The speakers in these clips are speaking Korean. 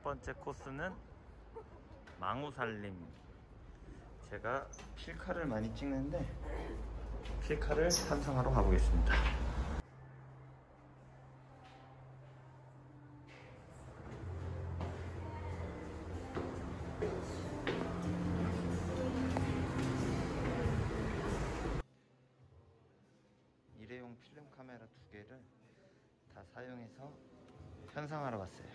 번째 코스는 망우살림. 제가 필카를 많이 찍는데 필카를 탐상하러 가보겠습니다. 일회용 필름 카메라 2개를 다 사용해서 현상하러 왔어요.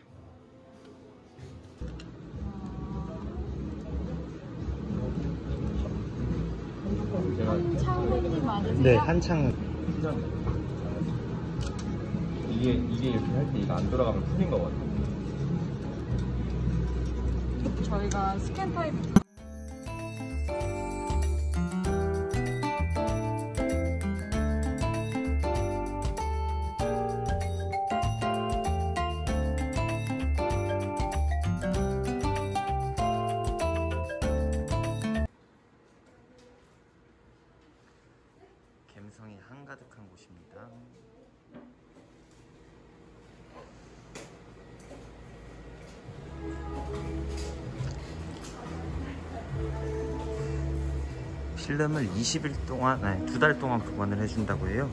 한창 맞으세요? 네, 한창. 이게 이렇게 할 때 이거 안 돌아가면 풀린 거거든요. 저희가 스캔 타입 감성이 한가득한 곳입니다. 필름을 20일 동안, 아니 2달 동안 보관을 해준다고 해요.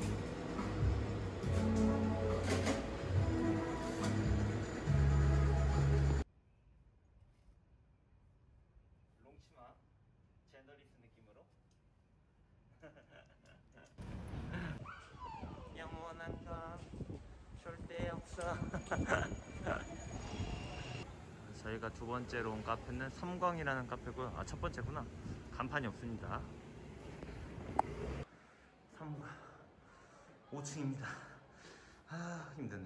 롱치마 젠더리스 느낌으로 영원한 건 절대 없어. 저희가 두 번째로 온 카페는 삼광이라는 카페고요. 아, 첫 번째구나. 간판이 없습니다. 삼광 5층입니다. 아, 힘드네.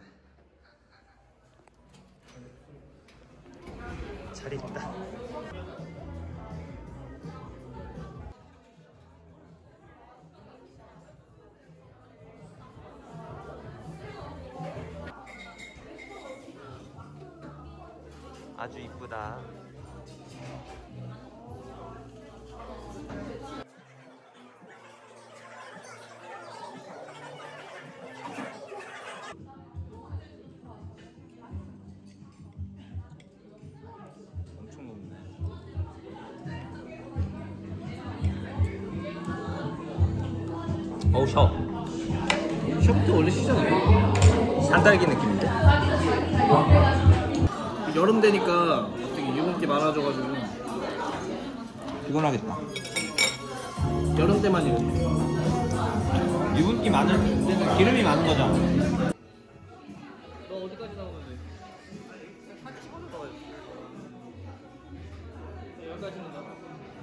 잘 있다. 아주 이쁘다. 엄청 높네. 어우, 샤워. 샤워도 원래 시잖아요. 산딸기 느낌인데? 여름 되니까 갑자기 유분기 많아져가지고 피곤하겠다. 여름 때만 이렇게 유분기 많은 데는 기름이 많은 거잖아. 너 어디까지 나오면 돼? 한 10원을 넣어야지. 여기까지는 나와.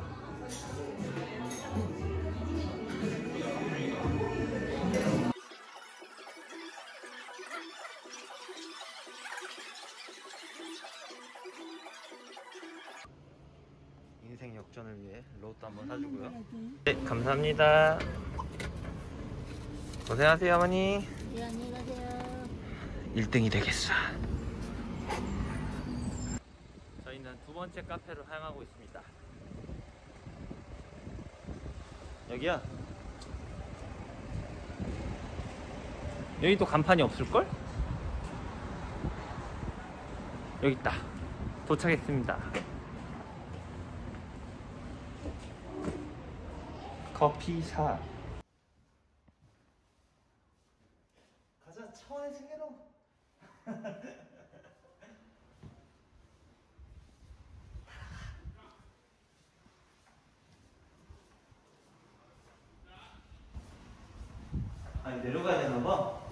인생 역전을 위해 로또 한번 사주고요. 네, 감사합니다. 고생하세요, 어머니. 네, 안녕히 가세요. 1등이 되겠어. 저희는 두 번째 카페로 향하고 있습니다. 여기야. 여기 또 간판이 없을걸? 여기 있다. 도착했습니다. 커피사. 가자, 차원의 세계로. 아니, 내려가야 되나봐.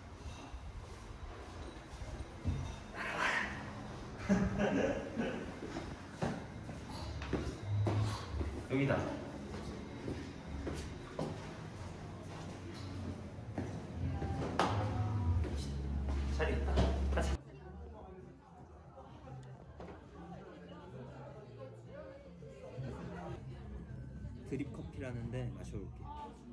여기다. 잘 있다. 가자. 드립 커피라는데 마셔볼게.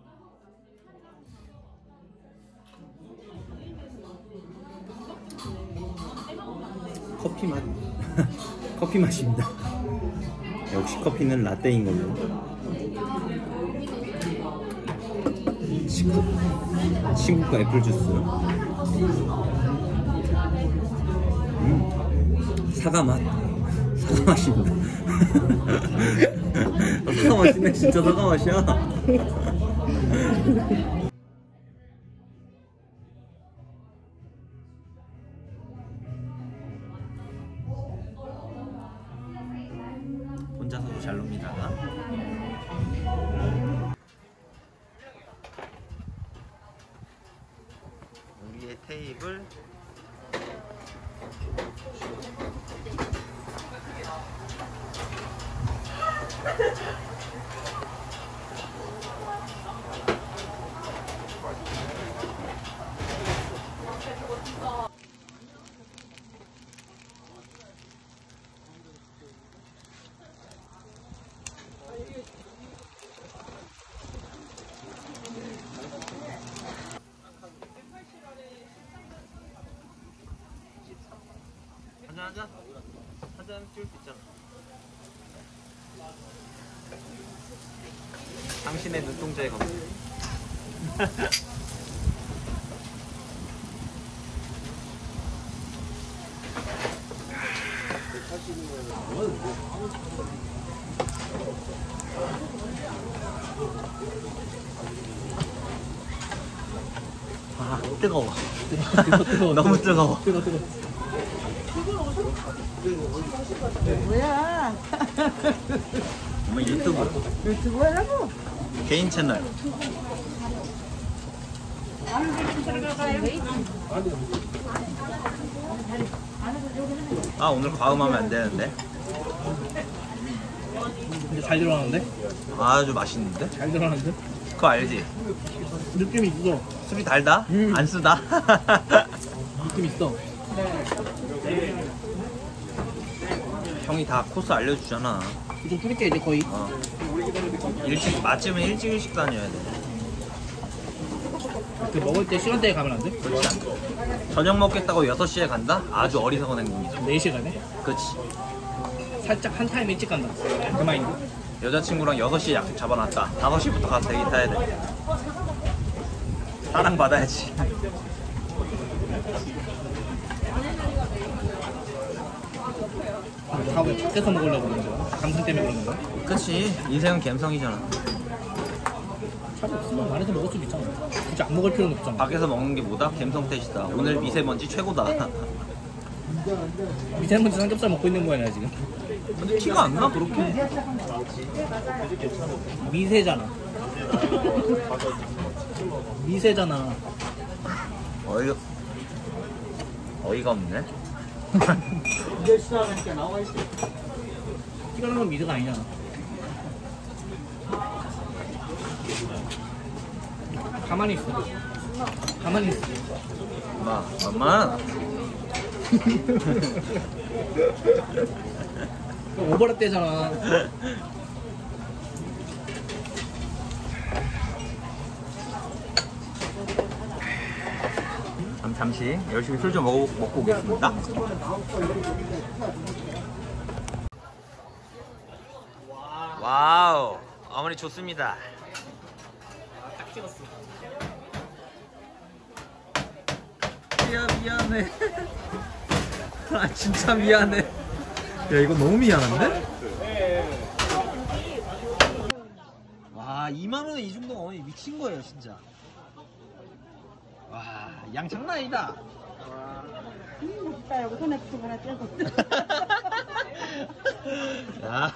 커피 맛. 커피 맛입니다. 역시 커피는 라떼인 걸로. 친구가 애플 주스. 사과 맛. 사과 맛입니다. 사과 맛이네. 진짜 사과 맛이야. 혼자서도 잘 놉니다. 우리의 테이블. 한잔 하자. 한잔 찍을 수 있잖아. 당신의 눈동자에 검. 아 뜨거워. 뜨거워. 너무 뜨거워. 뜨거워. 뭐야? 엄마 유튜브. 유튜브 하라고? 개인 채널. 아 오늘 과음하면 안 되는데. 근데 잘 들어가는데? 아주 맛있는데? 잘 들어가는데? 그거 알지? 느낌 있어. 술이 달다? 안 쓰다? 느낌 있어. 형이 다 코스 알려주잖아. 좀 줄일게 이제 거의. 일찍 맛집은 일찍 다녀야 돼. 그 먹을 때 시간대에 가면 안 돼? 그렇지 않아. 저녁 먹겠다고 6시에 간다? 아주 어리석은 행동이죠. 4시에 가네? 그렇지. 살짝 한 타임 일찍 간다. 그 마인드. 여자친구랑 6시에 약속 잡아놨다. 5시부터 가서 대기 타야 돼. 사랑 받아야지. 다 왜 밖에서 먹으려고 그러는 거야? 감성 때문에 그러는 거야? 그렇지. 인생은 갬성이잖아. 차라리 없으면 안에서 먹을 수도 있잖아. 굳이 안 먹을 필요는 없잖아. 밖에서 먹는 게 뭐다? 갬성 탓이다. 오늘 미세먼지 최고다. 미세먼지 삼겹살 먹고 있는 거야 나 지금. 근데 티가 안 나, 그렇게. 미세잖아. 미세잖아. 어이가 없네. 티가 나는 건 미세가 아니잖아. 가만히 있어. 가만히 있어. 엄마. 오버랩 되잖아. 잠시 열심히 술 좀 먹고 오겠습니다. 와우, 어머니 좋습니다. 딱 찍었어. 미안해. 아 진짜 미안해. 야 이거 너무 미안한데? 와 2만 원에 이 정도 어머니 미친 거예요 진짜. 와 양 장난 아니다. 이따 여기 손에 붙이고 하나 떼고. 야.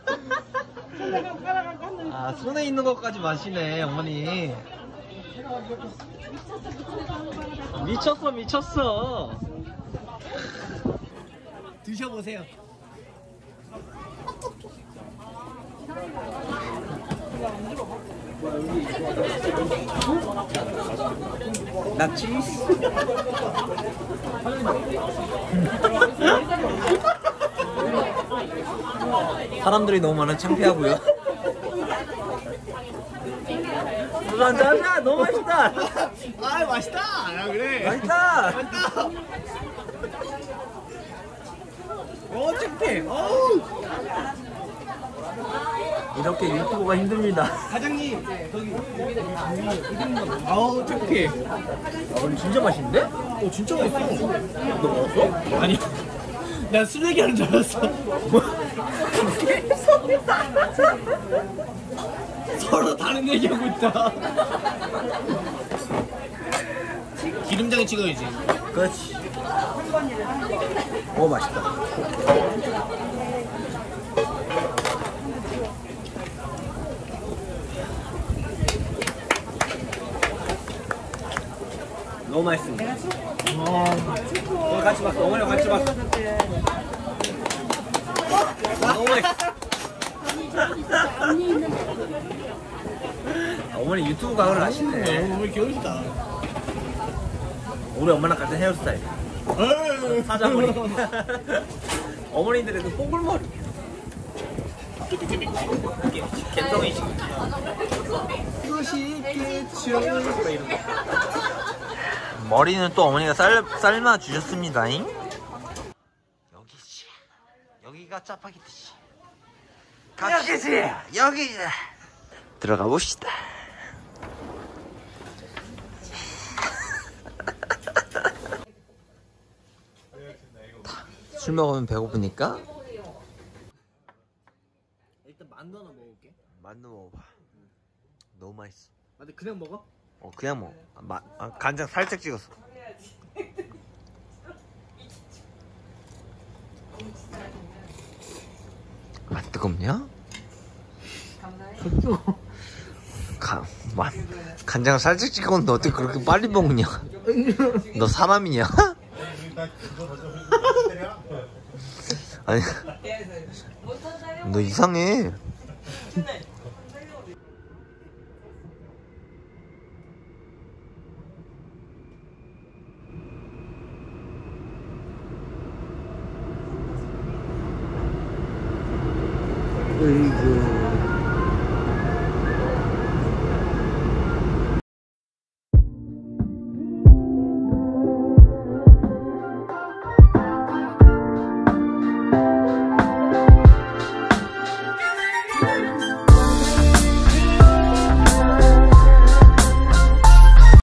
아 손에 있는 것까지 마시네 어머니. 미쳤어. 드셔보세요. 나 치즈. 사람들이 너무 많아 창피하고요. 자, 너무 맛있다. 아 맛있다. 야 그래. 맛있다. 창피해. 어우. 이렇게 유튜브가 힘듭니다. 사장님 저기 아우 창피해. 아, 근데 진짜 맛있는데? 진짜 맛있어. 너 먹었어? 아니 난 술 얘기하는 줄 알았어. 서로 다른 얘기하고 있다. 기름장에 찍어야지. 그렇지. 오 맛있다. 너무 맛있습니다. 오늘 같이 봤어. 어머니랑 같이 봤어. 너무 맛있어. 어머니 유튜브 강의를 하시네. 어머니 귀여우시다. 우리 엄마랑 같은 헤어스타일. 사자머리. 어머니들의 그 뽀글머리. 갬성이시. 이것이 겠죠. 이런 거. 머리는 또 어머니가 삶아 주셨습니다잉. 여기지. 여기가 짜파게티지. 여기지. 여기. 들어가 봅시다. 술 먹으면 배고프니까 일단 만두 하나 먹을게. 만두 먹어봐. 너무 맛있어. 근데 그냥 먹어? 그냥 먹어. 간장 살짝 찍었어. 안 뜨겁냐? 간장을 살짝 찍었는데 어떻게 그렇게 빨리 먹냐? 너 사람이냐? 아니, 너 이상해. 으이구.